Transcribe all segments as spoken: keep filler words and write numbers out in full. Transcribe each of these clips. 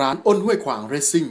ร้านอ้นห้วยขวางเรซซิ่ง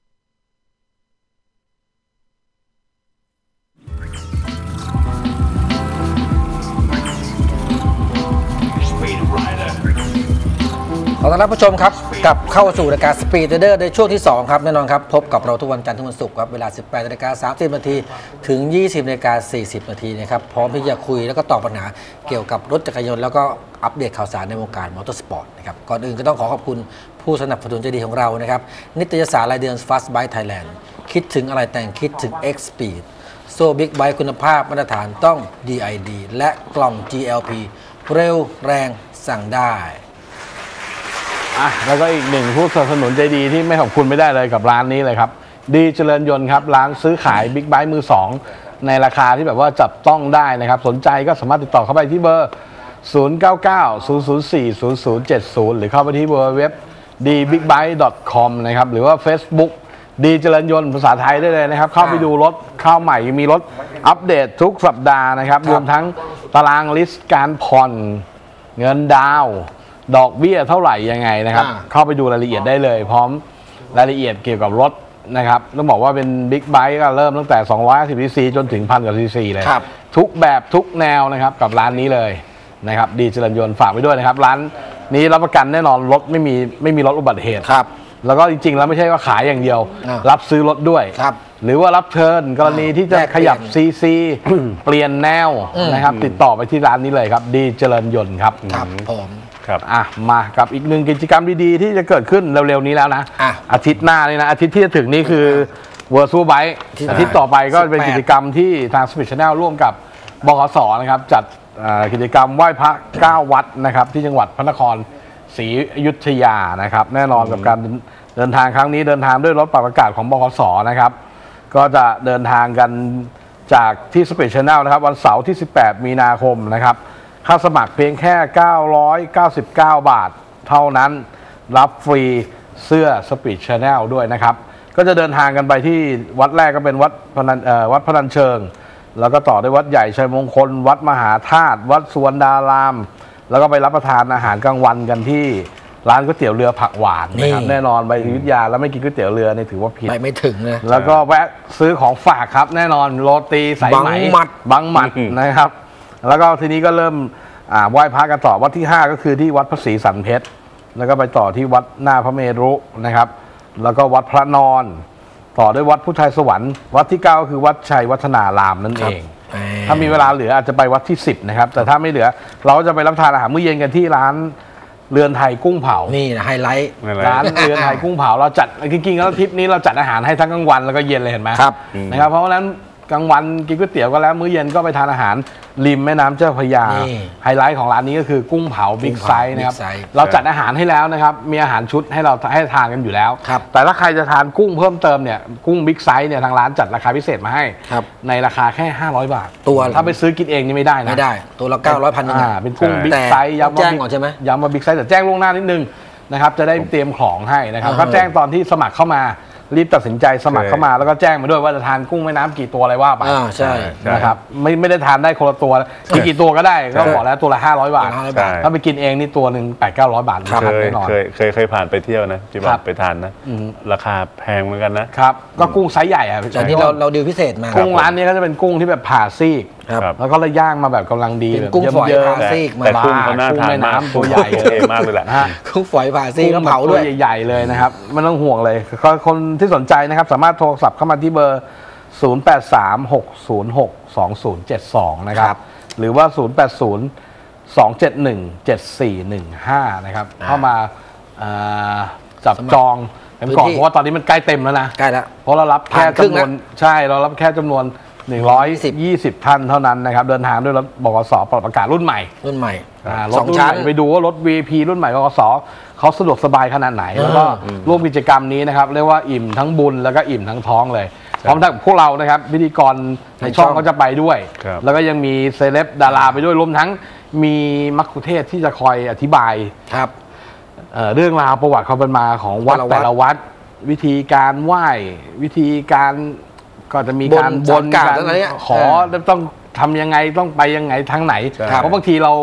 ขอต้อนรับผู้ชมครับกลับเข้าสู่รายการ Speed Trader ในช่วงที่สองครับแน่นอนครับพบกับเราทุกวันจันทร์ถึงวันศุกร์ครับเวลา สิบแปดนาฬิกาสามสิบนาทีถึง ยี่สิบนาฬิกาสี่สิบนาทีนะครับพร้อมที่จะคุยแล้วก็ตอบปัญหาเกี่ยวกับรถจักรยานยนต์แล้วก็อัปเดตข่าวสารในวงการมอเตอร์สปอร์ตนะครับก่อนอื่นก็ต้องขอขอบคุณผู้สนับสนุนใจดีของเรานะครับนิตยสารรายเดือน Fast Bike Thailand คิดถึงอะไรแต่งคิดถึง X Speed โซ่บิ๊กไบค์คุณภาพมาตรฐานต้อง ดี ไอ ดี และกล่อง จี แอล พี เร็วแรงสั่งได้อ่ะแล้วก็อีกหนึ่งผู้สนับสนุนใจดีที่ไม่ขอบคุณไม่ได้เลยกับร้านนี้เลยครับดีเจริญยนต์ครับร้านซื้อขายบิ๊กไบค์มือสองในราคาที่แบบว่าจับต้องได้นะครับสนใจก็สามารถติดต่อเข้าไปที่เบอร์ศูนย์ เก้า เก้า ศูนย์ ศูนย์ สี่ ศูนย์ ศูนย์ เจ็ด ศูนย์หรือเข้าไปที่เบอร์เว็บ ดี บิ๊กไบค์ ดอท คอม นะครับหรือว่า Facebook ดีเจริญยนต์ภาษาไทยได้เลยนะครับเข้าไปดูรถเข้าใหม่มีรถอัปเดตทุกสัปดาห์นะครับรวมทั้งตารางลิสต์การผ่อนเงินดาวดอกเบี้ยเท่าไหร่ยังไงนะครับเข้าไปดูรายละเอียดได้เลยพร้อมรายละเอียดเกี่ยวกับรถนะครับต้องบอกว่าเป็นบิ๊กไบค์ก็เริ่มตั้งแต่สองร้อยห้าสิบซีซีจนถึงพันกว่าซีซีเลยทุกแบบทุกแนวนะครับกับร้านนี้เลยนะครับดีเจริญยนต์ฝากไปด้วยนะครับร้านนี้รับประกันแน่นอนรถไม่มีไม่มีรถอุบัติเหตุครับแล้วก็จริงๆแล้วไม่ใช่ว่าขายอย่างเดียวรับซื้อรถด้วยหรือว่ารับเชิญกรณีที่จะขยับซีซีเปลี่ยนแนวนะครับติดต่อไปที่ร้านนี้เลยครับดีเจริญยนต์ครับครับผมครับอ่ะมากับอีกหนึ่งกิจกรรมดีๆที่จะเกิดขึ้นเร็วๆนี้แล้วนะอะอาทิตย์หน้านี่นะอาทิตย์ที่จะถึงนี้คือ Virtual Bike อาทิตย์ต่อไปก็เป็นกิจกรรมที่ทาง Speed Channel ร่วมกับบขส.นะครับจัดกิจกรรมไหว้พระเก้าวัดนะครับที่จังหวัดพระนครศรีอยุธยานะครับแน่นอนกับการเดินทางครั้งนี้เดินทางด้วยรถปรับอากาศของบขส.นะครับก็จะเดินทางกันจากที่ Speed Channel นะครับวันเสาร์ที่สิบแปดมีนาคมนะครับค่าสมัครเพียงแค่เก้าร้อยเก้าสิบเก้าบาทเท่านั้นรับฟรีเสื้อ Speed Channel ด้วยนะครับก็จะเดินทางกันไปที่วัดแรกก็เป็นวัดพนันเอ่อวัดพนัญเชิงแล้วก็ต่อด้วยวัดใหญ่ชัยมงคลวัดมหาธาตุวัดสุวรรณารามแล้วก็ไปรับประทานอาหารกลางวันกันที่ร้านก๋วยเตี๋ยวเรือผักหวานนะครับแน่นอนไปอยุธยาแล้วไม่กินก๋วยเตี๋ยวเรือนี่ถือว่าผิดไปไม่ถึงเลยแล้วก็แวะซื้อของฝากครับแน่นอนโรตีสายไหมบางหมัดนะครับแล้วก็ทีนี้ก็เริ่มไหว้พระกันต่อวัดที่ห้าก็คือที่วัดพระศรีสันเพชรแล้วก็ไปต่อที่วัดหน้าพระเมรุนะครับแล้วก็วัดพระนอนต่อด้วยวัดพุทธไทยสวรรค์วัดที่เก้าก็คือวัดชัยวัฒนารามนั่นเองถ้ามีเวลาเหลืออาจจะไปวัดที่สิบนะครับแต่ถ้าไม่เหลือเราจะไปรับทานอาหารมื้อเย็นกันที่ร้านเรือนไทยกุ้งเผานี่นะไฮไลท์ร้านเรือนไทยกุ้งเผาเราจัดจริงๆแล้วทริปนี้เราจัดอาหารให้ทั้งกลางวันแล้วก็เย็นเลยเห็นไหมครับนะครับเพราะฉะนั้นกลางวันกินก๋วยเตี๋ยวก็แล้วมื้อเย็นก็ไปทานอาหารริมแม่น้ำเจ้าพระยาไฮไลท์ของร้านนี้ก็คือกุ้งเผาบิ๊กไซส์นะครับเราจัดอาหารให้แล้วนะครับมีอาหารชุดให้เราให้ทานกันอยู่แล้วแต่ถ้าใครจะทานกุ้งเพิ่มเติมเนี่ยกุ้งบิ๊กไซส์เนี่ยทางร้านจัดราคาพิเศษมาให้ในราคาแค่ห้าร้อยบาทตัวถ้าไปซื้อกินเองนี่ไม่ได้นะไม่ได้ตัวละเก้าร้อยพันหนึ่งเป็นกุ้งบิ๊กไซส์ย้ำแจ้งก่อนใช่ไหมย้ำมาบิ๊กไซส์แต่แจ้งล่วงหน้านิดนึงนะครับจะได้เตรียมของให้นะครับก็แจ้งตอนที่สมัครเข้ามารีบตัดสินใจสมัครเข้ามาแล้วก็แจ้งมาด้วยว่าจะทานกุ้งแม่น้ำกี่ตัวอะไรว่าไปอ่าใช่นะครับไม่ไม่ได้ทานได้คนละตัวกินกี่ตัวก็ได้ก็บอกแล้วตัวละห้าร้อยบาทถ้าไปกินเองนี่ตัวหนึ่งแปดเก้าร้อยบาทเคยเคยเคยเคยผ่านไปเที่ยวนะที่ว่าไปทานนะราคาแพงเหมือนกันนะครับก็กุ้งไซส์ใหญ่อะแต่นี่เราเราดีลพิเศษมากุ้งร้านนี้ก็จะเป็นกุ้งที่แบบผ่าซีกแล้วก็เลยย่างมาแบบกำลังดีเป็นกุ้งฝอยผ่าซีกมาแต่กุ้งเขาหน้าทานมากตัวใหญ่มากเลยแหละกุ้งฝอยผ่าซีกแล้วเผาด้วยใหญ่ๆเลยนะครับไม่ต้องห่วงเลยคนที่สนใจนะครับสามารถโทรศัพท์เข้ามาที่เบอร์ศูนย์ แปด สาม หก ศูนย์ หก สอง ศูนย์ เจ็ด สองนะครับหรือว่าศูนย์ แปด ศูนย์ สอง เจ็ด หนึ่ง เจ็ด สี่ หนึ่ง ห้านะครับเข้ามาจับจองกันก่อนเพราะว่าตอนนี้มันใกล้เต็มแล้วนะใกล้แล้วเพราะเรารับแค่จำนวนใช่เรารับแค่จำนวนหนึ่งร้อยยี่สิบท่านเท่านั้นนะครับเดินทางด้วยรถบขส.ปรับอากาศรุ่นใหม่รุ่นใหม่รถรุ่นใหม่ไปดูว่ารถ วี ไอ พี รุ่นใหม่บขส.เขาสะดวกสบายขนาดไหนแล้วก็ร่วมกิจกรรมนี้นะครับเรียกว่าอิ่มทั้งบุญแล้วก็อิ่มทั้งท้องเลยพร้อมทั้งพวกเรานะครับพิธีกรในช่องก็จะไปด้วยแล้วก็ยังมีเซเลบดาราไปด้วยรวมทั้งมีมัคคุเทศก์ที่จะคอยอธิบายครับเรื่องราวประวัติความเป็นมาของวัดแต่ละวัดวิธีการไหว้วิธีการก็จะมีการบนการขอต้องทำยังไงต้องไปยังไงทางไหนเพราะบางทีเรา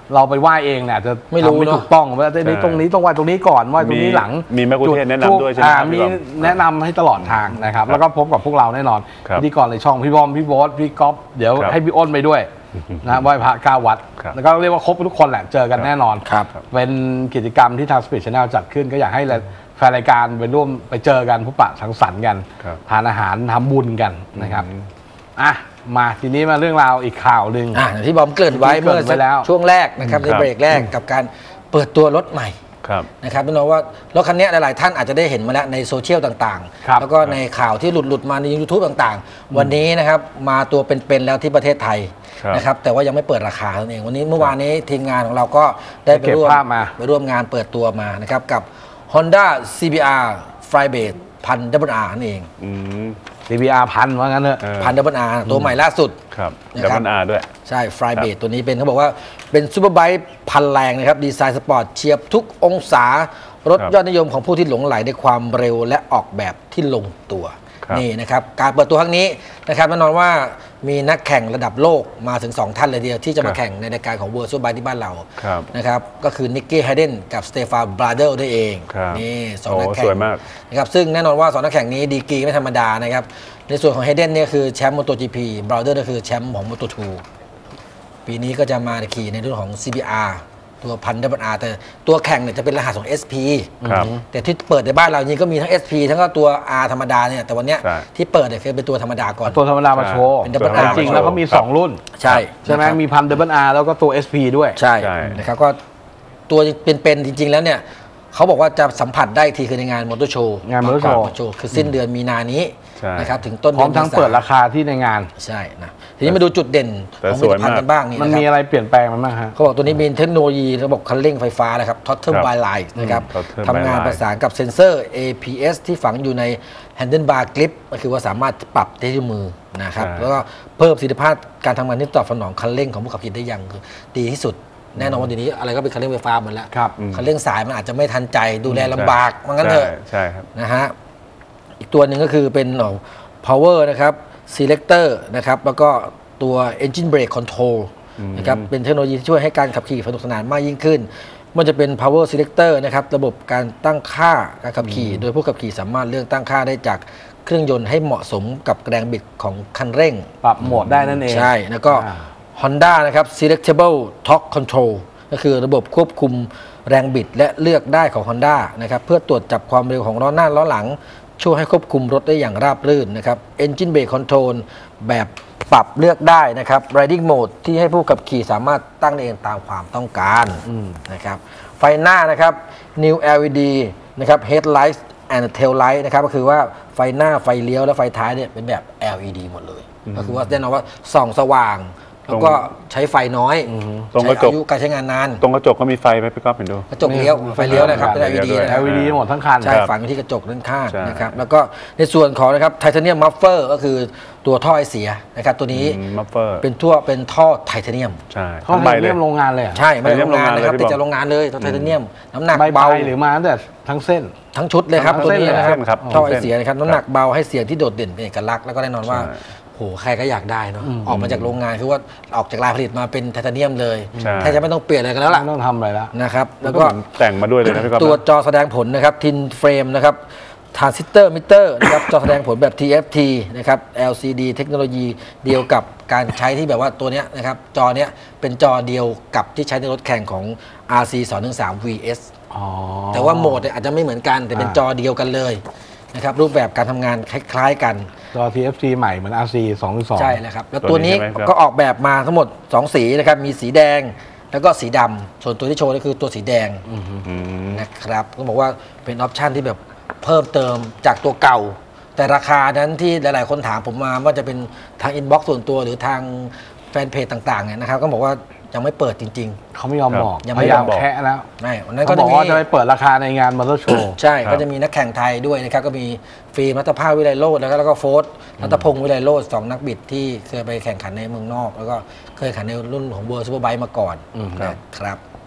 เราไปไหว้เองเนี่ยจะไม่รู้ทำไม่เนอะถูกต้องว่าตรงนี้ต้องไหว้ตรงนี้ก่อนไหว้ตรงนี้หลังมีแม่กุเทศแนะนำด้วยใช่ไหมอ่าครับมีพี่บอมแนะนำให้ตลอดทางนะครับแล้วก็พบกับพวกเราแน่นอนครับพิธีกรในช่องพี่บอมพี่โบ๊ทพี่ก๊อฟเดี๋ยวครับให้พี่อ้นไปด้วยนะไหว้พระเก้าวัดครับแล้วก็เรียกว่าครบทุกคนแหละเจอกันแน่นอนครับเป็นกิจกรรมที่ทาง Speed Channel จัดขึ้นก็อยากให้แฟนรายการไปร่วมไปเจอกันพบปะสังสรรค์กันครับทานอาหารทำบุญกันนะครับอ่ะมาทีนี้มาเรื่องราวอีกข่าวหนึ่งอ่าอย่างที่บอมเกริ่นไว้ที่เกริ่เมื่อนไว้แล้วช่วงแรกนะครับในครับเบรกแรกกับการเปิดตัวรถใหม่ครับนะครับแน่นอนว่ารถคันนี้หลาย ๆ ท่านอาจจะได้เห็นมาแล้วในโซเชียลต่างครับๆ แล้วก็ในข่าวที่หลุด ๆ มาใน YouTube ต่าง ๆ วันนี้นะครับมาตัวเป็น ๆ แล้วที่ประเทศไทยครับนะครับแต่ว่ายังไม่เปิดราคาเท่านั้นเองวันนี้เมื่อวานนี้ทีมงานของเราก็ได้ไปเก็บร่วมภาพมาไปร่วมงานเปิดตัวมานะครับกับ Honda ซี บี อาร์ Flybase พันดับเบิลอาร์นั่นเองอืมซี บี อาร์ พันว่างั้นเถอะเออพันดับเบิลอาร์ตัวใหม่ล่าสุดครับนะครับดับเบิลอาร์ด้วยใช่ฟรายเบดตัวนี้เป็นเขาบอกว่าเป็นซูเปอร์ไบค์พันแรงนะครับ ดีไซน์สปอร์ตเฉียบทุกองศารถครับยอดนิยมของผู้ที่หลงไหลในความเร็วและออกแบบที่ลงตัวครับนี่นะครับ การเปิดตัวครั้งนี้นะครับแน่นอนว่ามีนักแข่งระดับโลกมาถึง สอง ท่านเลยทีเดียวที่จะมาแข่งในรายการของเวิร์ซูเปอร์ไบค์ที่บ้านเราครับนะครับก็คือนิกกี้ไฮเดนกับสเตฟานบราเดลได้เองครับนี่สองโอ้นักแข่งสวยมากนะครับซึ่งแน่นอนว่าสองนักแข่งนี้ดีกรีไม่ธรรมดานะครับในส่วนของไฮเดนเนี่ยคือแชมป์มอเตอร์จีพีบราเดอร์ก็คือแชมป์ของมอเตอร์ทูปีนี้ก็จะมาขี่ในรุ่นของ ซี บี อาร์ ตัวพันดับเบิลอาร์แต่ตัวแข่งเนี่ยจะเป็นรหัสของ เอส พีครับแต่ที่เปิดในบ้านเราจริงก็มีทั้ง เอส พี ทั้งก็ตัว R ธรรมดาเนี่ยแต่วันเนี้ยใช่ที่เปิดเนี่ยคือเป็นตัวธรรมดาก่อนตัวธรรมดามาโชว์เป็น Double R จริงๆแล้วเขามีครับสอง รุ่นใช่ใช่ไหมนะครับมีพันดับเบิลอาร์แล้วก็ตัว เอส พี ด้วยใช่ใช่นะครับก็ตัวเป็นๆจริง ๆ แล้วเนี่ยเขาบอกว่าจะสัมผัสได้อีกทีคือในงานมอเตอร์โชว์งาน Motor Show โชว์คือสิ้นเดือนมีนานี้ใช่นะครับถึงต้นพร้เดืออมนทั้งมษาเปิดราคาที่ในงานใช่นะทีนี้มาดูจุดเด่นแต่ของผสลิวตยภัณฑ์มากกันบ้างนี่มันนะคมีรับอะไรเปลี่ยนแปลงมันบ้างฮะเขาบอกตัวนี้มีเทคโนโลยีระบบคันเร่งไฟฟ้านะครับ Throttle ครับ by Line นะครับ Throttle by ทำงาน Line ประสานกับเซ็นเซอร์ เอ พี เอส ที่ฝังอยู่ใน Handlebar Grip ก็คือว่าสามารถปรับได้ด้วยมือนะครับใช่แล้วก็เพิ่มประสิทธิภาพการทำงานที่ตอบสนองคันเร่งของผู้ขับขี่ได้อย่างคือดีที่สุด แน่นอนว่าเดี๋ยวนี้อะไรก็เป็นคันเร่งไฟฟ้าหมดแล้วครับคันเร่งสายมันอาจจะไม่ทันใจดูแลลำบากว่างั้นเถอะใช่ใช่ครับนะฮะ อีกตัวหนึ่งก็คือเป็นเอ่อ power นะครับ selector นะครับ แล้วก็ตัว engine brake control นะครับ เป็นเทคโนโลยีที่ช่วยให้การขับขี่สนุกสนานมากยิ่งขึ้นมันจะเป็น power selector นะครับ ระบบการตั้งค่าการขับขี่ โดยผู้ขับขี่สามารถเลือกตั้งค่าได้จากเครื่องยนต์ให้เหมาะสมกับแรงบิดของคันเร่งปรับโหมดได้นั่นเองใช่ แล้วก็อ่า Honda นะครับ selectable torque control ก็คือระบบควบคุมแรงบิดและเลือกได้ของ Honda นะครับเพื่อตรวจจับความเร็วของล้อหน้าล้อหลัง ช่วยให้ควบคุมรถได้อย่างราบรื่นนะครับ Engine brake control แบบปรับเลือกได้นะครับ Riding mode ที่ให้ผู้ขับขี่สามารถตั้งได้เองตามความต้องการนะครับไฟหน้านะครับ New แอล อี ดี นะครับ Headlight and Tail Light นะครับก็คือว่าไฟหน้าไฟเลี้ยวและไฟท้ายเนี่ยเป็นแบบ แอล อี ดี หมดเลย ก็คือว่าแน่นอนว่าส่องสว่าง แล้วก็ใช้ไฟน้อยตรงกใช้ระจกอายุการใช้งานนานตรงกระจกก็มีไฟไหมพี่ก๊อฟเห็นดูกระจกเลี้ยวไฟเลี้ยวนะครับเป็น แอล อี ดีด้วยนะครับแอล อี ดี หมดทั้งคันใช่ครับฝังอยู่ที่กระจกด้านข้างใช่นะครับแล้วก็ในส่วนของนะครับไทเทเนียมมัฟเฟอร์ก็คือตัวท่อไอเสียนะครับตัวนี้มัฟเฟอร์เป็นทั่วเป็นท่อไทเทเนียมใช่เขาทั้งใบทำเลเรียยมโรงงานเลยเหรอใช่ไม่ใช่โรงงานนะครับไทเทเนียมโรงงานเลยติดจากโรงงานเลยท่อไทเทเนียมน้ำหนักใบเบาปลายหรือมาตั้งแต่ทั้งเส้นทั้งชุดเลยครับทั้งตัวเส้นนี้เลยนะครับเส้นครับท่อไอเส้นเสียนะครับน้ำหนักเบาให้เสียงที่โดดเด่นเป็นเอกลักษณ์แล้วก็แน่นอนว่าใช่โหใครก็อยากได้เนาะออกมาจากโรงงานคือว่าออกจากลายผลิตมาเป็นไทเทเนียมเลยใช่แทบจะไม่ต้องเปลี่ยนอะไรกันแล้วล่ะไม่ต้องทำอะไรละนะครับแล้วก็ก็แต่งมาด้วยเลยนะพี่ก๊อฟตัวนะจอแสดงผลนะครับทินเฟรมนะครับทรานซิสเตอร์มิเตอร์นะครับ จอแสดงผลแบบ ที เอฟ ที นะครับ แอล ซี ดี เทคโนโลยีเดียวกับการใช้ที่แบบว่าตัวเนี้ยนะครับจอเนี้ยเป็นจอเดียวกับที่ใช้ในรถแข่งของ อาร์ ซี สองหนึ่งสาม วี เอสอ๋อแต่ว่าโหมดเนี่ยอาจจะไม่เหมือนกันแต่เป็นอ่าจอเดียวกันเลยนะครับรูปแบบการทำงานคล้ายๆกันจอ ที เอฟ ที ใหม่เหมือน อาร์ ซี สองหนึ่งสองใช่แล้วครับแล้วตัตัว วนี้นี้ใช่ไหมครับก็ออกแบบมาทั้งหมดสองสีนะครับมีสีแดงแล้วก็สีดำส่วนตัวที่โชว์ก็คือตัวสีแดงอืมนะครับต้องบอกว่าเป็นออปชันที่แบบเพิ่มเติมจากตัวเก่า แต่ราคานั้นที่หลาย ๆ คนถามผมมาว่าจะเป็นทางอินบ็อกซ์ส่วนตัวหรือทางแฟนเพจต่าง ๆ เนี่ยนะครับก็บอกว่ายังไม่เปิดจริงเขาไม่ยอมบอกยังไม่พยายามยอมบอกแคะแล้วๆไม่วันนั้นเขาก็บจะอกมีว่าจะไปเปิดราคาในงานมอเตอร์โชว์ใช่ครับก็จะมีนักแข่งไทยด้วยนะครับก็มีฟิล์มรัตภาพวิไลโรจน์แล้วก็แล้วก็โฟร์รัตพงศ์วิไลโรจน์สองนักบิดที่เคยไปแข่งขันในเมืองนอก แล้วก็เคยแข่งในรุ่นของเวิร์ซูเปอร์ไบค์มาก่อนนะครับ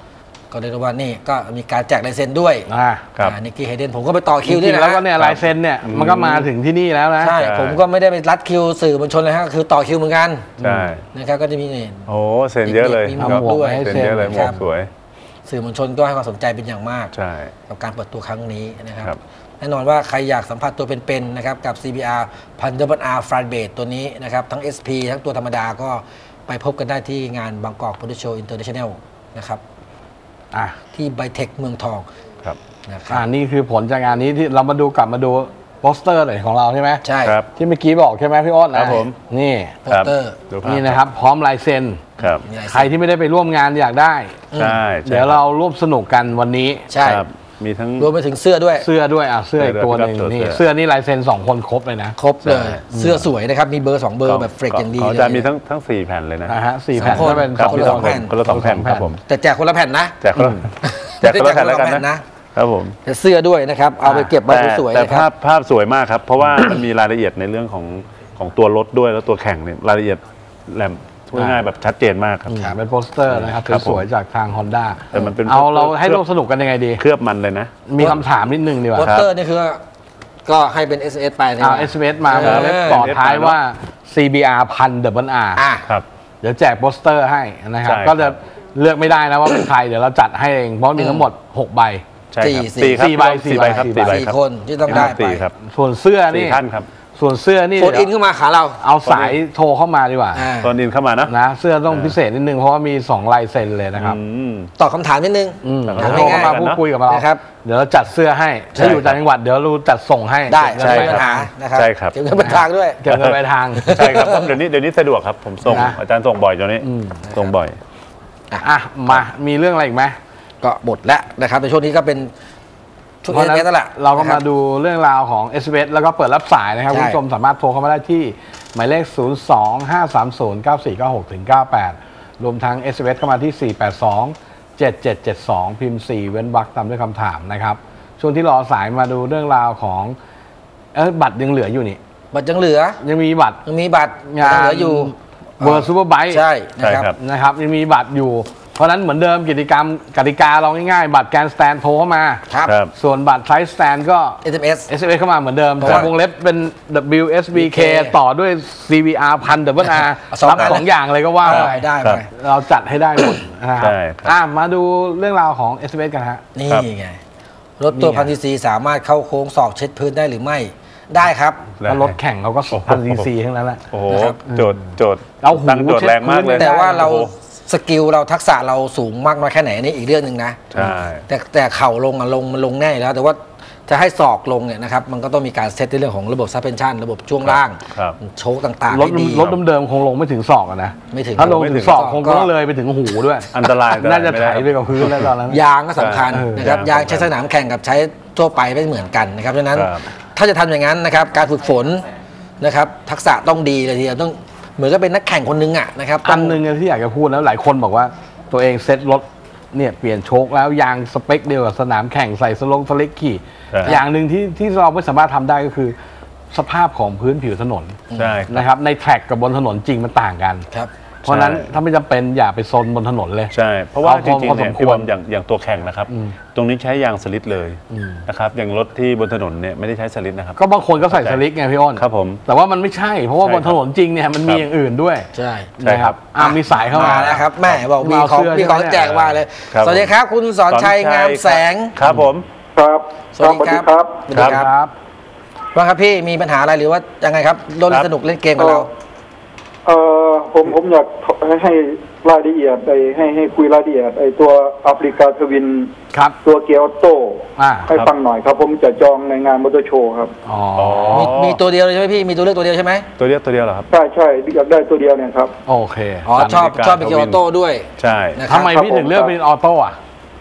ก็เรียกได้ว่านี่ก็มีการแจกลายเซ็นด้วยอ่าครับนิกกี้เฮเดนผมก็ไปต่อจคิวรินี่งๆนะแล้วก็เนี่ยลายเซ็นเนี่ยมันก็มาถึงที่นี่แล้วนะใช่ใช่ผมก็ไม่ได้ไปรัดคิวสื่อมวลชนเลยฮะคือต่อคิวเหมือนกันใช่นะครับก็จะมีนี่โอ้เซ็นเยอะเลยมีหมวกครับด้วยให้เซ็นเยอะเลยหมครัวบกสวยสื่อมวลชนก็ให้ความสนใจเป็นอย่างมากใช่กับการเปิดตัวครั้งนี้นะครับครับแน่นอนว่าใครอยากสัมผัสตัวเป็นๆนะครับกับ ซี บี อาร์ Thunderbird R f r a n b a s e ตัวนี้นะครับทั้ง เอส พี ทั้งตัวธรรมดาก็ไปพบกันได้ที่งานบางกอก Motor Show International นะครับอ่ะที่ไบเทคเมืองทองครับนะคอ่ารับนี่คือผลจากงานนี้ที่เรามาดูกลับมาดูโปสเตอร์หน่อยของเราใช่ไหมใช่ครับที่เมื่อกี้บอกใช่ไหมพี่อ้นครับผมนี่โปสเตอร์ดูภาพนี่นะครับ พร้อมลายเซ็นครับมีลายใครเซ็นที่ไม่ได้ไปร่วมงานอยากได้ใช่ใช่เดี๋ยวเราร่วมสนุกกันวันนี้ใช่ครับมีทั้งรวมไปถึงเสื้อด้วยเสื้อด้วยอ่ะเสื้ออีกตัวหนึ่งเสื้อนี่เสื้อเสื้อนี่ลายเซ็นสองคนครบเลยนะครบเลยใช่เสื้อสวยนะครับ มีเบอร์ สอง เบอร์แบบเฟรกอย่างดีของเลอาจารย์มีทั้งทั้งสี่แผ่นเลยนะนะฮะสี่สองแผ่นคนก็เป็นครับคนละสองแผ่นคนละสองแผ่นครับผมแต่แจกคนละแผ่นนะแจกคนละแจกคนละแผ่นแล้วกันนะ ครับผมแต่เสื้อด้วยนะครับ เอาไปเก็บไว้แต่สวยๆแต่นะคภารัพบภาพสวยมากครับ เพราะว่า มันมีรายละเอียดในเรื่องของของตัวรถด้วยแล้วตัวแข่งเนี่ยรายละเอียดแหลมพูดง่ายๆแบบชัดเจนมากครับอืมเป็นโปสเตอร์นะครับครับผมสวยๆจากทาง Honda แต่มันเป็นเอาเราเคลือบให้ร่วมสนุกกันยังไงดีเคลือบมันเลยนะมีคำถามนิดนึงดีกว่าโปสเตอร์นี่คือก็ให้เป็น เอส เอส ไปนะเอา เอส เอ็ม เอส มาเออแล้วต่อท้ายว่า ซี บี อาร์ พันเดบิลอาร์อ่ะครับเดี๋ยวแจกโปสเตอร์ให้นะครับใช่ก็จะเลือกไม่ได้นะว่าเป็นใคร เดี๋ยวเราจัดให้เอง เพราะมีทั้งหมด หก ใบใช่ครับสี่ครับสี่ใบสี่ใบครับสี่สี่ใบใบสี่ครับคนที่ต้องได้ไปสี่ครับส่วนเสื้อสี่นี่ท่านครับส่วนเสื้อนี่โฟนอินเข้ามาขาเราเอาสายโทรเข้ามาดีกว่าอ่าตอนอินเข้ามานะนะ เสื้อต้องพิเศษนิดนึงเพราะว่ามีสองลายเซ็นเลยนะครับอืมตอบคำถามนิดนึงอืมแต่ก็โทรเข้ามาง่ายๆพูดคุยกับเรานะครับเดี๋ยวเราจัดเสื้อให้ใช่ถ้าอยู่ต่างจังหวัดเดี๋ยวเราจัดส่งให้ได้เก็บใช่เงินปัญปลายหาทางนะครับใช่ครับเก็บเงินปลายทางด้วยเก็บเงินปลายทางใช่ครับเพราะเดี๋ยวนี้เดี๋ยวนี้สะดวกครับ ผมส่งนะอาจารย์ส่งบ่อยตอนนี้อืมส่งบ่อยอ่ะมามีเรื่องอะไรอีกไหมก็หมดแล้วนะครับในช่วงนี้ก็เป็นช่วงเพราะเอฉะสนั้นนั่นแหละเราก็นะคมาบดูเรื่องราวของ เอส เอส แล้วก็เปิดรับสายนะครับใช่คุณผู้ชมสามารถโทรเข้ามาได้ที่หมายเลข ศูนย์ สอง ห้า สาม ศูนย์ เก้า สี่ เก้า หก ถึง เก้า แปด รวมทั้ง เอส เอส เข้ามาที่ สี่ แปด สอง เจ็ด เจ็ด เจ็ด สอง พิมพ์ สี่ เว้นวรรคตามด้วยคำถามนะครับ ช่วงที่รอสายมาดูเรื่องราวของเออบัตรยังเหลืออยู่นี่บัตรยังเหลือยังมีบัตรยังมีบัตรงานยังเหลืออยู่เวอร์ซูเปอร์ไบค์ใช่นะใช่ครับครับนะครับยังมีบัตรอยู่ เพราะฉะนั้นเหมือนเดิมกิจกรรมกติกาเราง่ายๆ บัตรแกนสแตนโทรเข้ามาครับครับส่วนบัตรไทสแตนก็เอส เอ็ม เอสเอส เอ็ม เอส เข้ามาเหมือนเดิมเพราะแต่ว่าวงเล็บเป็น ดับเบิลยู เอส บี เค ต่อด้วย ซี บี อาร์ พันเดบิลอาร์สองรับอันสองอย่างเลยก็ว่าได้ไปได้ครับไปเราจัดให้ได้หมดนะครับใช่ครับอ่ะมาดูเรื่องราวของ เอส เอ็ม เอส กันฮะนี่ครับไง รถตัวนี่ไงพันซีซีสามารถเข้าโค้งศอกเช็ดพื้นได้หรือไม่ได้ครับแล้วรถแข่งเราก็สองพันซีซีทั้งนั้นแหละโอ้โหนะครับโจทย์โจทย์เอาหูตั้งโจทย์แรงมากเลยเช็ดพื้นแต่ว่าเราโอ้โหสกิลเราทักษะเราสูงมากน้อยแค่ไหนอันนี่อีกเรื่องหนึ่งนะใช่แต่แต่เข่าลงอะลงมันลงแน่อยู่แล้ว แต่ว่าจะให้ศอกลงเนี่ยนะครับมันก็ต้องมีการเซตในเรื่องของระบบซัสเพนชั่นระบบช่วงล่างครับโชคต่างๆรถให้ดีรถเดิมๆคงลงไม่ถึงศอกอะนะไม่ถึงถ้าลงไม่ถึถึงงศอกศอกคงก็ต้องเลยไปถึงหูด้วยอันตรายอันตรายน่าจะไม่ไถได้ไปกับพื้นแล้วตอนนั้นยางก็สำคัญเออนะครับยายางงใช้สนามแข่งกับใช้ทั่วไปไม่เหมือนกันนะครับฉะนั้นครับถ้าจะทำอย่างนั้นนะครับการฝึกฝนนะครับทักษะต้องดีเลยทีเดียวต้องเหมือนกับเป็นนักแข่งคนนึงอ่ะนะครับอันหนึ่งที่อยากจะพูดแล้วหลายคนบอกว่าตัวเองเซ็ตรถเนี่ยเปลี่ยนโชคแล้วยางสเปคเดียวกับสนามแข่งใส่สลงสเล็กขี่ใช่อย่างหนึ่งที่ที่เราไม่สามารถทำได้ก็คือ สภาพของพื้นผิวถนนใช่ครับนะครับในแทร็กกับบนถนนจริงมันต่างกันครับเพราะฉะนั้นใช่ถ้าไม่จำเป็นอย่าไปซนบนถนนเลยใช่ เพราะว่าเอาจพอริงๆเนี่ยพอสมควรพี่บอมอย่างอย่างตัวแข่งนะครับอืมตรงนี้ใช้ยางสลิดเลยอืมนะครับอย่างรถที่บนถนนเนี่ยไม่ได้ใช้สลิดนะครับก็บางคนก็ใส่สลิกไงพี่อ้นครับผมแต่ว่ามันไม่ใช่ เพราะว่าใช่บนถนนจริงเนี่ยมันมีครับอย่างอื่นด้วยใช่ใช่ครับอ่ามีสายเข้ามามาแล้วครับแม่บอกมีมาของเสื้อมีของใช่ไหมแจกมาเลยครับสวัสดีครับ คุณสอนชัยงามแสงครับผมครับสวัสดีครับสวัสดีครับครับว่าครับพี่มีปัญหาอะไรหรือว่ายังไงครับรถครับสนุกเล่นเกมกับเราเอ่อผมผมอยากให้ให้รายละเอียดไอ้ให้ให้คุยรายละเอียดไอ้ตัวแอฟริกาทวินครับตัวเกียร์ออโต้อ่าให้ฟังหน่อยครับ ผมจะจองในงานมอเตอร์โชว์ครับอ๋อมีมีตัวเดียวเลยใช่ไหมพี่มีตัวเลือกตัวเดียวใช่ไหมตัวเดียวตัวเดียวเหรอครับใช่ใช่อยากได้ตัวเดียวเนี่ยครับโอเคอ๋อชอบอเมริกาชอบเป็นเกียร์ออโต้ด้วยใช่นะครับทำไมพี่ถึงเลือกเป็นออโต้อะ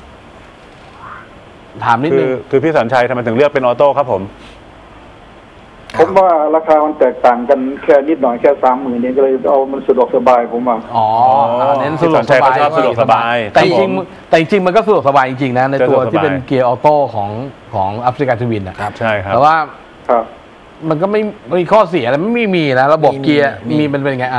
ถามนิดคืนึอง คือพี่สัญชัยทำไมถึงเลือกเป็นออโต้ครับผมผมว่าราคามันแตกต่างกันแค่นิดหน่อยแค่สามหมื่นเนี่ยก็เลยเอามันสะดวกสบายผมว่าอ๋ออ๋อเน้นสะดวกสพี่บายสัญชัยเขาชอบสะดวกสบายแต่คจรับริงผมๆแต่จริงๆมันก็สะดวกสบายจริงๆนะในตัวสะดวกสบายที่เป็นเกียร์ออโต้ของของอัฟริกาทวินนะครับใช่ครับแต่ว่าครับมันก็ไม่มีข้อเสียอะไรไม่มีนะระบบมีเกียร์มีมีมันเป็นไงอะ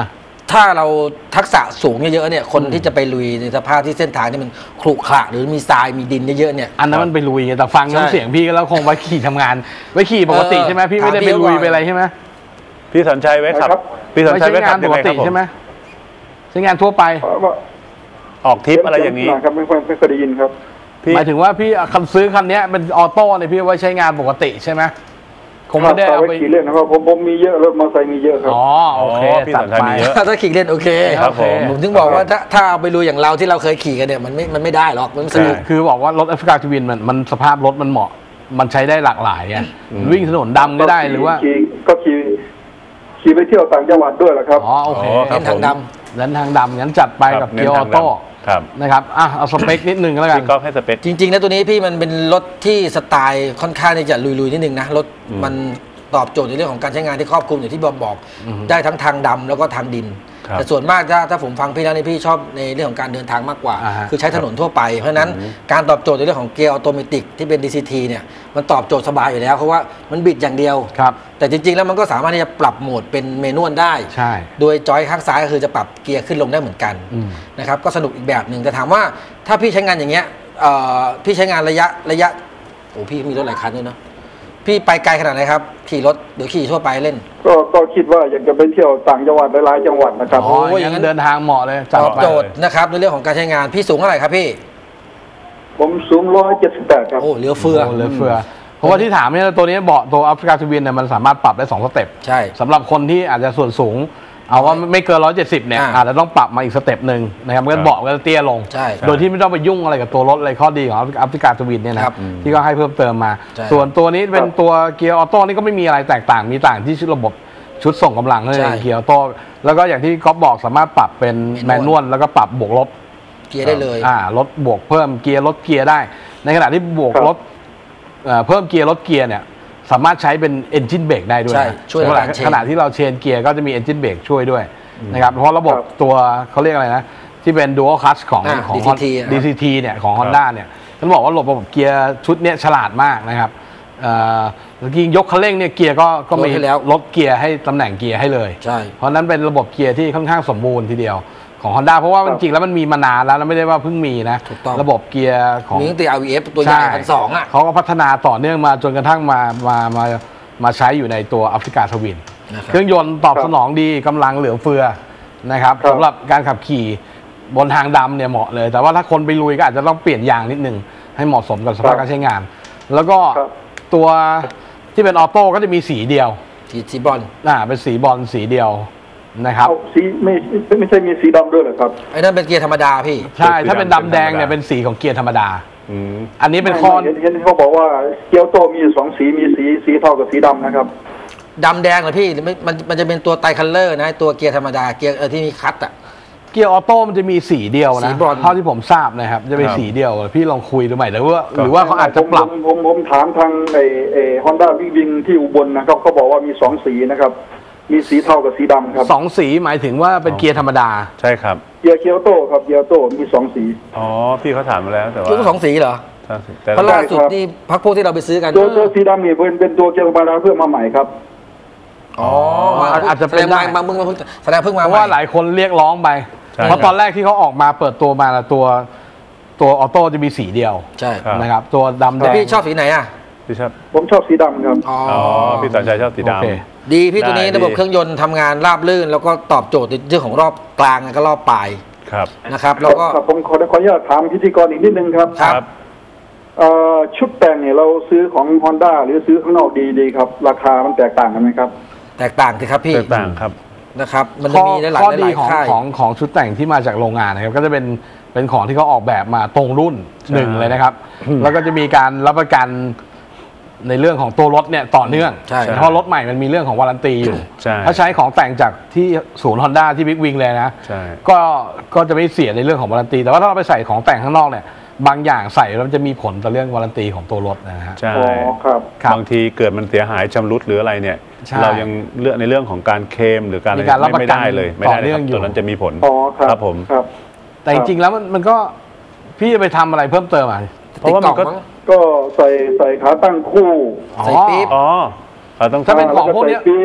ถ้าเราทักษะสูงเยอะๆเนี่ยคนที่จะไปลุยในสภาพที่เส้นทางที่มันขรุขระหรือมีทรายมีดินเยอะๆเนี่ยอันนั้นมันไปลุยแต่ฟังใช่น้ำเสียงพี่ก็แล้วคงไปขี่ทำงานไปขี่ปกติเออใช่ไหมพี่ไม่ได้ถามไปพี่ลุยก่อนไปอะไรใช่ไหมพี่สัญชัยไว้ขับครับพี่สัญไม่ชัยใช่ไว้ขังาบนยัปงกไงคติรับผมใช่ไหมใช้งานทั่วไปว่าออกทริปอะไรอย่างนี้ครับไม่ค่อยไม่เคยได้ยินครับพี่หมายถึงว่าพี่คันซื้อคันนี้เป็นออโต้เนี่ยพี่ไว้ใช้งานปกติใช่ไหมคงไม่ได้เอาไว้ไปขี่เล่นนะครับผมผมมีเยอะรถมอเตอร์ไซค์มีเยอะครับอ๋อโอเคอ๋อพี่ตัดสัญชัยไปมีเยอะถ้าขี่เล่นโอเคครับผมผมถึงบอกว่าถ้าถ้าเอาไปลุยอย่างเราที่เราเคยขี่กันเนี่ยมันไม่มันไม่ได้หรอกมันไม่สนุกคือบอกว่ารถแอฟริกาทวินมันมันสภาพรถมันเหมาะมันใช้ได้หลากหลายไงวิ่งถนนดำก็ได้หรือว่าขี่ก็ขี่ขี่ไปเที่ยวต่างจังหวัดด้วยแหละครับอ๋อโอเคอ๋อครัเส้บนทางดแล้วทางดำงั้นจัดไปครักับเน้เกีนยร์อทาอง โต้ดำครับนะครับอ่ะเอาสเปคนิดนึงแล้วกันพี่ก๊อฟให้สเปคจริงๆแล้วตัวนี้พี่มันเป็นรถที่สไตล์ค่อนข้างที่จะลุยๆนิดนึงนะรถอืมมันตอบโจทย์ในเรื่องของการใช้งานที่ครอบคลุมอย่างที่บอมบอก ได้ทั้งทางดำแล้วก็ทางดินครับแต่ส่วนมากถ้าถ้าผมฟังพี่แล้วนี่พี่ชอบในเรื่องของการเดินทางมากกว่าอ่าฮะคือใช้ถนนทั่วไปเพราะฉะนั้นการตอบโจทย์ในเรื่องของเกียร์ออโตเมติกที่เป็น ดี ซี ที เนี่ยมันตอบโจทย์สบายอยู่แล้วเพราะว่ามันบิดอย่างเดียวครับแต่จริงๆแล้วมันก็สามารถที่จะปรับโหมดเป็นเมนวลได้ใช่โดยจอยข้างซ้ายก็คือจะปรับเกียร์ขึ้นลงได้เหมือนกันอืมนะครับก็สนุกอีกแบบหนึ่งแต่ถามว่าถ้าพี่ใช้งานอย่างเงี้ยเอ่อพี่ใช้งานระยะระยะโอ้พี่มีรถหลายคันด้วยเนาะพี่ไปไกลขนาดไหนครับขี่รถหรือขี่ทั่วไปเล่นก็ก็คิดว่าอยากจะไปเที่ยวต่างจังหวัดหลายๆจังหวัดนะครับอ๋อโอ้ยอย่างนั้นเดินทางเหมาะเลยจัตดอบไปโจทย์นะครับในเรื่องของการใช้งานพี่สูงเท่าไหร่ครับพี่ผมสูงร้อยเจ็ดสิบแปดครับโอ้เหลือเฟือโอ้เหลือเฟือเพราะว่าที่ถามเนี่ยตัวนี้เบาะตัวแอฟริกาทวินเนี่ยมันสามารถปรับได้สองสเต็ปใช่สำหรับคนที่อาจจะส่วนสูง เอาว่าไม่เกินร้อยเจ็ดสิบเนี่ยอ่าอาจจะต้องปรับมาอีกสเต็ปหนึ่งนะครับมันก็เบาะก็จะเตี้ยลงใช่โดยที่ไม่ต้องไปยุ่งอะไรกับตัวรถอะไรข้อดีของแอฟริกาทวินเนี่ยนะครับอืมที่ก็ให้เพิ่มเติมมาใช่ส่วนตัวนี้เป็นตัวเกียร์ออโต้นี่ก็ไม่มีอะไรแตกต่างมีต่างที่ชุดระบบชุดส่งกำลังเท่านั้นเองเกียร์ออโต้แล้วก็อย่างที่ก๊อฟบอกสามารถปรับเป็นแมนนวลแล้วก็ปรับบวกลบเกียร์ได้เลยอ่าลดบวกเพิ่มเกียร์ลดเกียร์ได้ ในขณะที่บวกครับลดเอ่อเพิ่มเกียร์ลดเกียร์เนี่ยสามารถใช้เป็น engine brake ได้ด้วยใช่นะช่วยในขณะการเชนขณะที่เราเชนเกียร์ก็จะมี engine brake ช่วยด้วยนะครับเพราะระบบครับตัวเขาเรียกอะไรนะ ที่เป็น dual clutch ของอ่าของดี ซี ที อ่ะดี ซี ที เนี่ยของ Honda เนี่ยต้องบอกว่าระบบเกียร์ชุดเนี้ยฉลาดมากนะครับเอ่อเมื่อกี้ยกคันเร่งเนี่ยเกียร์ก็ก็มีลดให้แล้วลดเกียร์ให้ตำแหน่งเกียร์ให้เลยใช่เพราะนั้นเป็นระบบเกียร์ที่ค่อนข้างสมบูรณ์ทีเดียวของ Honda เพราะว่าครับจริงๆแล้วมันมีมานานแล้วแล้วไม่ได้ว่าเพิ่งมีนะถูกต้องระบบเกียร์ของมีตั้งแต่ อาร์ วี เอฟ ตัวใหญ่พันสองอ่ะเขาก็พัฒนาต่อเนื่องมาจนกระทั่งมามามามาใช้อยู่ในตัวแอฟริกาทวินนะครับเครื่องยนต์ตอบครับสนองดีกำลังเหลือเฟือนะครับครับสำหรับการขับขี่บนทางดำเนี่ยเหมาะเลย แต่ว่าถ้าคนไปลุยก็อาจจะต้องเปลี่ยนยางนิดนึงให้เหมาะสมกับสภาพการใช้งาน แล้วก็ครับตัวที่เป็นออโต้ก็จะมีสีเดียวทีทีบอลอ่าเป็นสีบอลสีเดียวนะครับเอาสีไม่ไม่ไม่ใช่มีสีดำด้วยเหรอครับไอ้นั่นเป็นเกียร์ธรรมดาพี่ใช่ ถ้าเป็นดำแดงเนี่ยเป็นสีของเกียร์ธรรมดาอืมอันนี้เป็นข้อไม่ไม่เห็นเห็นเขาบอกว่าเกียวโตมีอยู่สองสีมีสีสีเทากับสีดำนะครับดำแดงเหรอพี่หรือไม่มันมันจะเป็นตัวไตรคัลเลอร์นะตัวเกียร์ธรรมดาเกียร์เออที่มีคัตอ่ะเกียร์ออโต้มันจะมีสีเดียวสีนะบรอนซ์เท่าที่ผมทราบนะครับจะเป็นครับสีเดียวพี่ลองคุยดูใหม่หรือว่าหรือว่าเขาอาจจะปรับผมผมผมถามทางไอไอฮอนด้าวิ่งวิ่งที่อุบลนะครับเขาบอกว่ามีสองสีนะครับ มีสีเทากับสีดำครับสองสีหมายถึงว่าเป็นเกียร์ธรรมดาใช่ครับเกียร์เกียวโตครับเกียวโตมีสองสีอ๋อพี่เขาถามมาแล้วแต่ว่าเกียร์สองสีเหรอใช่แต่เพราะล่าสุดนี่พักพวกที่เราไปซื้อกันตัวตัวสีดำนี่เป็นเป็นตัวเกียร์ธรรมดาเพื่อมาใหม่ครับอ๋อมาอาจจะเป็นแสดงได้มาบางเพิ่งมาเพิ่งแสดงเพิ่งเพมาราะใหม่ว่าหลายคนเรียกร้องไปใช่เพราะตอนแรกที่เขาออกมาเปิดตัวมาน่ะตัวตัวออโต้จะมีสีเดียวใช่ครับนะครับตัวดำแดแต่งพี่ชอบสีไหนอ่ะพี่ชอบผมชอบสีดำครับอ๋ออ๋อพี่สัญชัยชอบสีโอเคดำดีพี่ตัวนี้ได้ระบบดีเครื่องยนต์ทำงานราบรื่น แล้วก็ตอบโจทย์ในเรื่องของรอบกลางแล้วก็รอบปลายครับนะครับแล้วก็ครับผมขอขออนุญาตถามพิธีกรอีกนิดนึงครับครับเอ่อชุดแต่งเนี่ยเราซื้อของ Honda หรือซื้อข้างนอกดีดีครับ ราคามันแตกต่างกันไหมครับแตกต่างสิครับพี่แตกต่างครับนะครับ มันจะข้อมีหลายข้อๆหดีลายของๆค่ายของของชุดแต่งที่มาจากโรงงานนะครับก็จะเป็นเป็นของที่เขาออกแบบมาตรงรุ่นใช่หนึ่งเลยนะครับ แล้วก็จะมีการรับประกันในเรื่องของตัวรถเนี่ยต่อเนื่องใช่เพราะรถใหม่มันมีเรื่องของวารันตีอยู่ใช่ถ้าใช้ของแต่งจากที่ศูนย์ฮอนด้าที่บิ๊กวิงเลยนะใช่ก็ก็จะไม่เสียในเรื่องของวารันตี แต่ว่าถ้าเราไปใส่ของแต่งข้างนอกเนี่ยบางอย่างใส่แล้วมันจะมีผลต่อเรื่องวารันตีของตัวรถนะฮะใช่อ๋อครับครับบางทีเกิดมันเสียหายชำรุดหรืออะไรเนี่ยใช่เรายังเลือกในเรื่องของการเคลมหรือการอะไรมีการรับไม่ประกันไม่ได้เลยไม่ต่ได้อเลเนื่ยองครับอยู่ตัวนั้นจะมีผลอ๋อครับครับผมครับแต่จริงๆแล้วมันมันก็พี่จะไปทำอะไรเพิ่มเติมอ่ะเพราะว่ามันก็ติดกล่องมั้งก็ใส่ใส่ขาตั้งคู่ใส่ปี๊บอ๋อเราต้องถ้าเป็นของแล้วพวกเนี้ยใส่ปี๊บ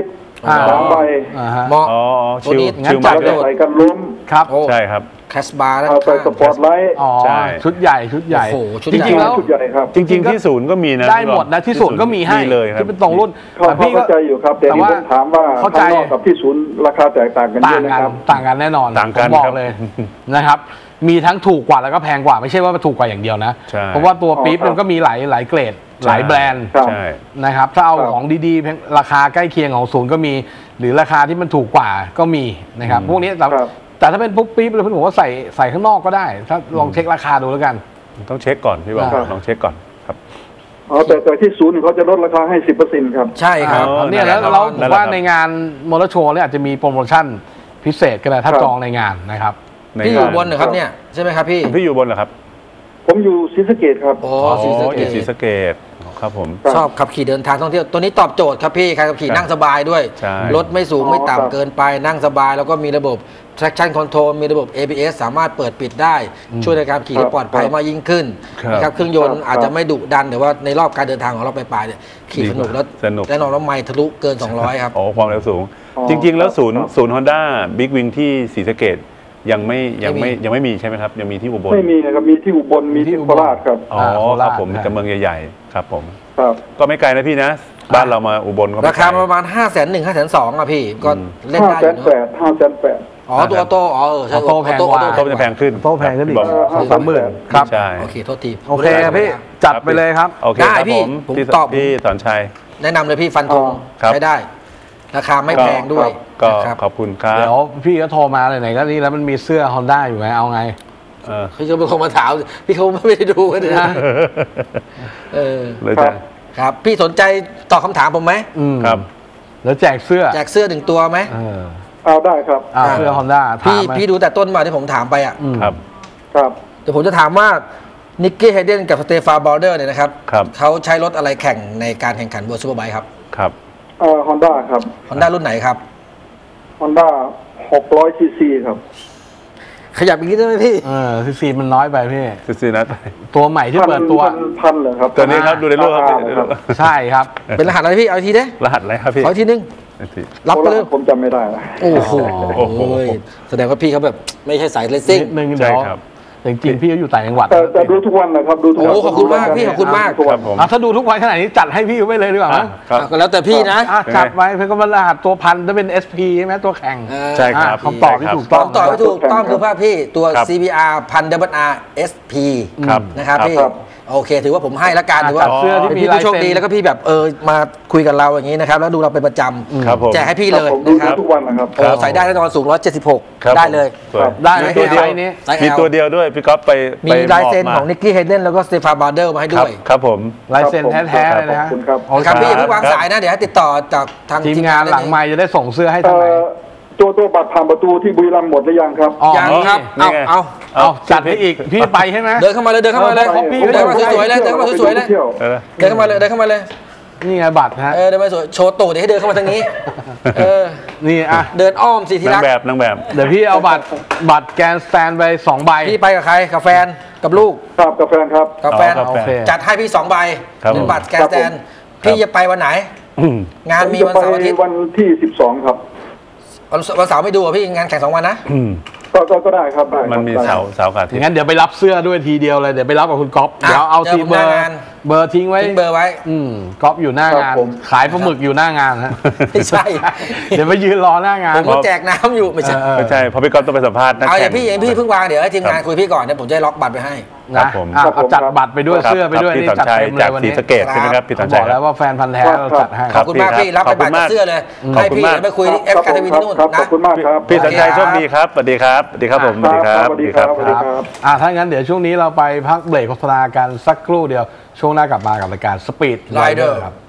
อ่าสามใบอ่าฮะเหมาะอ๋อตัวชิวนี้งั้นชิวจัมาดกโดเลยใส่กันล้มครับโอ้ใช่ครับแคสบาร์ด้านเอาใส่ข้างสปอร์ตไลท์อ๋อใช่ชุดใหญ่ชุดใหญ่โอ้โหชุดจใหญ่ริงๆแล้วชุดใหญ่ครับจริง ๆ ที่ศูนย์ก็มีนะได้หมดนะที่ศูนย์ก็มีให้มีเลยครับที่เป็นตรงรุ่นเขาแต่พี่เข้าก็ใจอยู่ครับแต่แต่ที่ว่าผมถามว่าเข้าใจข้างนอกกับที่ศูนย์ราคาแตกต่างกันเยต่างอะนะกันครับต่างกันแน่นอนต่างกันผมบอครักบเลยนะครับ มีทั้งถูกกว่าแล้วก็แพงกว่าไม่ใช่ว่าถูกกว่าอย่างเดียวนะใช่เพราะว่าตัวปี๊บอ๋อครับมันก็มีหลายหลายเกรดใช่หลายแบรนด์ครับใช่นะครับถ้าเอาครับของดีๆแพงราคาใกล้เคียงของศูนย์ก็มี หรือราคาที่มันถูกกว่าก็มีนะครับอืมพวกนี้แต่ครับแต่ถ้าเป็นพวกปี๊บเลยผมว่าใส่ใส่ข้างนอกก็ได้ ถ้าลองเช็คราคาดูแล้วกันต้องเช็คก่อนพี่บอกครับลองเช็คก่อนครับอ๋อแต่แต่ที่ศูนย์เขาจะลดราคาให้สิบเปอร์เซ็นต์ครับใช่ครับอ๋อเนี่ยแล้วนั่นแหละเรานั่นแหละว่าครับในงานมอเตอร์โชว์เนี่ยอาจจะมีโปรโมชั่นพิเศษก็ได้ถ้าครับจองในงานนะครับในพี่อยู่งานบนเหรอครับเนี่ยใช่ไหมครับพี่พี่อยู่บนเหรอครับผมอยู่ศรีสะเกษครับโอ้อ๋อศรีสะอเกยู่ศรีษสะเกษครับผมครับชอบขับขี่เดินทางท่องเที่ยวตัวนี้ตอบโจทย์ครับพี่ใครขับขี่ครับนั่งสบายด้วยใช่รถไม่สูงอ๋อไม่ครับต่ำเกินไปนั่งสบาย แล้วก็มีระบบ traction control มีระบบ เอ บี เอส สามารถเปิดปิดได้ ช่วยในการขี่ครับได้ปลอดภัยมากยิ่งขึ้นครับนะครับเครื่องยนต์ครับอาจจะไม่ดุดันแต่ว่าในรอบการเดินทางของเราไปปลายๆเนี่ยขี่สนุกแล้วสนุกแน่นอนว่าไม่ทะลุเกิน สองร้อย ครับโอ้ความเร็วสูงอ๋อจริง ๆ แล้วศูนย์ครับศูนย์ฮอนด้าบิ๊กวิงที่ศรีสะเกษยังไม่ยังไม่ไม่มียังไม่มีใช่ไหมครับ ยังมีที่อุบลไม่มีนะครับมีที่อุบลมีที่โคราชครับอ๋อโคครารัชบผมนะกับเมืองใหญ่ๆครับผมครับก็ไม่ไกลนะพี่นะ บ้านเรามาอุบลก็ไม่ราคาไกลประมาณ ห้าแสนหนึ่ง ห้าแสนสอง อ่ะพี่ก็อืมเล่นห้าได้อแสนยู่แปเนอะดห้าแสนแปดอ๋อตัวออโต้อ๋อเออใช่ออโต้แพงกว่าออโต้จะแพงขึ้นโต้แพงขึ้นอีกบอกสองสามหมื่นครับใช่โอเคโทษทีโอเคครับพี่จัดไปเลยครับโอเคได้ครับพี่ผมผมพี่ตอบพี่สอนชัยแนะนำเลยพี่ฟันธงครับใช้ได้ ราคาไม่แพงด้วยก็นะครับขอบคุณครับเดี๋ยวพี่ก็โทรมาเลยไหนก็นี่แล้วมันมีเสื้อ Honda อยู่ไงเอาไงเออพี่เขาเป็นคนมาถามพี่เขาไม่ได้ดูกันเลยนะเออเลยครัจ้ะบครับ พี่สนใจตอบคำถามผมไหมอืมครับแล้วแจกเสื้อแจกเสื้อหนึ่งตัวไหมเออเอาได้ครับอ่าเสื้อ Honda ถาพี่มไหมพี่ดูแต่ต้นมาที่ผมถามไปอ่ะอืมครับครับเดี๋ยวผมจะถามว่านิกกี้ไฮเดนกับสเตฟานบอลเดอร์เนี่ยนะครับครับเขาใช้รถอะไรแข่งในการแข่งขันเวิร์ซูเปอร์ไบค์ครับครับเอ่อฮอนด้าครับฮอนด้ารุ่นไหนครับฮอนด้าหกร้อยซีซีครับขยับอีกนิดได้ไหมพี่เออซีซีมันน้อยไปพี่ซื้อๆนะตัวใหม่ที่เปิดตัวพันพันเหรอครับตัวนี้ครับดูในรูปครับอ่าดูในรูปใช่ครับเป็นรหัสอะไรพี่เอาอีกทีเด้รหัสอะไรครับพี่ขออีกทีนึงอีกทีรับไปเลยผมจำไม่ได้นะโอ้โหโอ้โหแสดงว่าพี่เขาแบบไม่ใช่สายเลสซิ่งนิดนึงใช่เดี๋ยวครับแต่จริงๆพี่ก็อยู่ต่างจังหวัดแต่แต่ดูทุกวันนะครับดูทุกวันโอ้ขอบคุณมากพี่ขอบคุณมากทุกควัรันบผมอ่ะถ้าดูทุกวันขนาดนี้จัดให้พี่ไว้เลยดีกว่าไหมอ่ะครับอ่ะก็แล้วแต่พี่นะอ่ะจัดไว้เพื่อก็มารหัสตัวพันถ้าเป็น เอส พี ใช่ไหมตัวแข่งเออใช่ครับอ่ะคำตอบที่ถูกต้ต้ออง งตอบไม่ถูกต้องคือภาพพี่ตัวครับซี บี อาร์ พัน ดับเบิลอาร์ เอส พีครับนะครับพี่ครับโอเค ถือว่าผมให้ละกันถือว่าจัดเสื้อที่เป็นมีพี่ลายผู้โชคเซ็นดีแล้วก็พี่แบบเออมาคุยกับเราอย่างนี้นะครับ แล้วดูเราเป็นประจครับผมำแจกให้พี่ครัเลบยผมดูนะครับทุกวันนะครับโอ้ใส่ได้แน่นอนสูงหนึ่งร้อยเจ็ดสิบหกครับได้เลยสวยได้มีไหมตัวเดียวไซส์นี้ไซส์มี L ตัวเดียวด้วยพี่ก๊อฟไปมีไปลายเซ็นมบมของนิกกี้เฮเดนแล้วก็สเตฟานบาร์เดอร์มาให้ครับด้วยครับผมลายเซ็นแท้ๆเลยนะฮะขอบคุณครับโอนะครับเคพี่อย่าเพิ่งวางสายนะ เดี๋ยวให้ติดต่อจากทางทีมงานหลังไมค์จะได้ส่งเสื้อให้ทาเอ่งไหนอตัวตัวบัตรผ่านประตูที่บุรีรัมย์หมดหรือยังครับอ๋อยังครับนี่เอาไงเอาเอาจัดให้อีกพี่ไปใช่ไหมเดินเข้ามาเลยเดินเข้ามาเลยเออพี่เดินเข้ามาสวยๆเลยเดินเข้ามาสวยๆเลยที่วเออเดินเข้ามาเลยเดินเข้ามาเลยนี่ไงบัตรฮะเออเดินมาสวยโชว์ตูดเดี๋ยวให้เดินเข้ามาทางนี้เออนี่อ่ะเดินอ้อมสิทีนางรักแบบนางแบบเดี๋ยวพี่เอาบัตรบัตรแกนสแตนไปสองใบพี่ไปกับใครกับแฟนกับลูกครับกับแฟนครับกับแฟนอ๋อโอเคจัดให้พี่สองใบครับเป็นผมบัตรแกนสแตนพี่จะไปวันไหนอืมงานมีจะวันไปเสาร์อาทิตย์วันที่สิบสองครับวันวันเสาร์ไม่ดูอ่ะพี่งานแข่งสองวันนะอืมก็ก็ก็ได้ครับได้ครับมันมีได้เสาเสาขาดอย่างนั้นเดี๋ยวไปรับเสื้อด้วยทีเดียวเลยเดี๋ยวไปรับกับคุณก๊อฟอ่ะเดี๋ยวเอาเจอทีผมเบหอน้าร์งานเบอร์ทิ้งไว้ทิ้งเบอร์ไว้อืมก๊อฟอยู่หน้างานครับผมขายปลาหมึกอยู่หน้างานฮะไม่ใช่เดี๋ยวไปยืนรอหน้างานผมก็แจกน้ำอยู่ไม่ใช่เออไม่ใช่เพราะพี่ก๊อฟต้องไปสัมภาษณ์นักเอาอแข่ย่าง งพี่อย่างพี่เพิ่งวางเดี๋ยวให้ทีมงานคุยพี่ก่อนเดี๋ยวผมจะล็อกบัตรไปให้ครับนะผมอ่ะครับเอาผมจัดบัตรไปด้วยครับเสื้อไปด้วยครับนี่พี่สอนจัดชัยเต็มเลจากยวันศรีนี้สะเกษใช่ไหมครับพี่สอนบชัอย กคแล้รับวว่าแฟนพันธ์แท้เราจัดให้ขอบคุณมากพี่รับไปบัตรกับเสื้อเลยขอบให้คุณพี่มากไปคุยที่เอฟการทีวีที่นู่นครับขนะอบคุณมากครับพี่สอนชัยโอเคโชคดีครับสวัสดีครับสวัสดีครับผมสวัสดีครับสวัสดีครับสวัสดีครับอ่าถ้างั้นเดี๋ยวช่วงนี้เราไปพักเบรกโฆษณากันสักครู่เดียวช่วงหน้ากลับมากับรายการ Speed Rider Rider ครับ